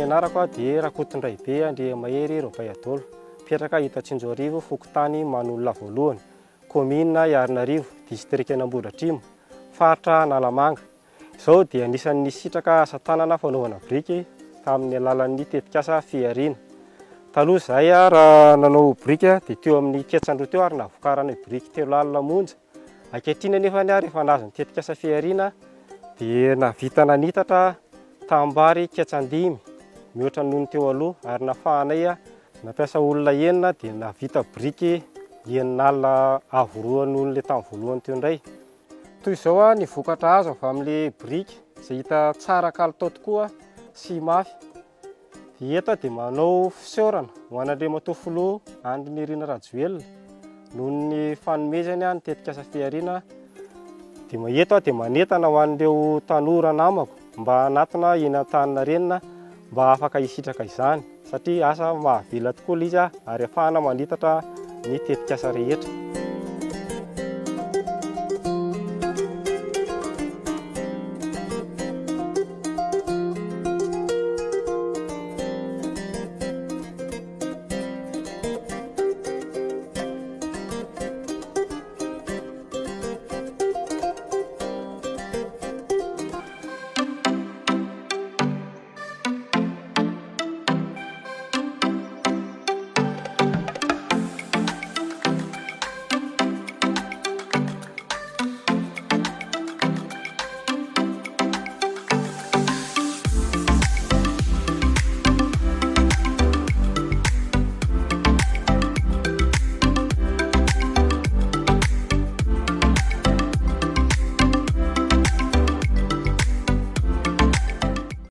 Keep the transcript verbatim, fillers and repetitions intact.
anarako dia Rakotondraibe Andriamahery Robayadolo, mipetraka eto Antsinjoarivo, Fokotany, Manolona voalohany, commune Iarnarivo, district Ambohidratrimo, faritra Analamanga. Izao dia anisan'ny sitraka asa tanana fanaovana briky tamin'ny alalan'ny tetikasa Fiarina. Taloha izay raha nanao briky dia teo amin'ny ketsandro teo ary navokarana briky telo alina monja. Ankehitriny anefa ary efa nazo ny tetikasa Fiarina dia navita nanitatra tambary ketsandimy mihoatra noho ny teo aloha, ary nafahanay nampiasa olona enina dia navita briky enina alina avo roa noho ny tamin'ny voalohany teo indray. Toy izao ny vokatra azo avy amin'ilay briky izay hita tsara kalitao tokoa sy mafy. Eto dia manao fisaorana ho an'ireo matofilo Andry Nirina Rajoelina noho ny fanomezany ny tetikasa Fiarina. Dia eto dia manentana ho an'ireo tanora namako mba hanatona eny Antaninarenina mba afaka hisitraka izany, satria asa mahavila tokoa izy ary ahafahana manitatra ny tetikasa rehetra.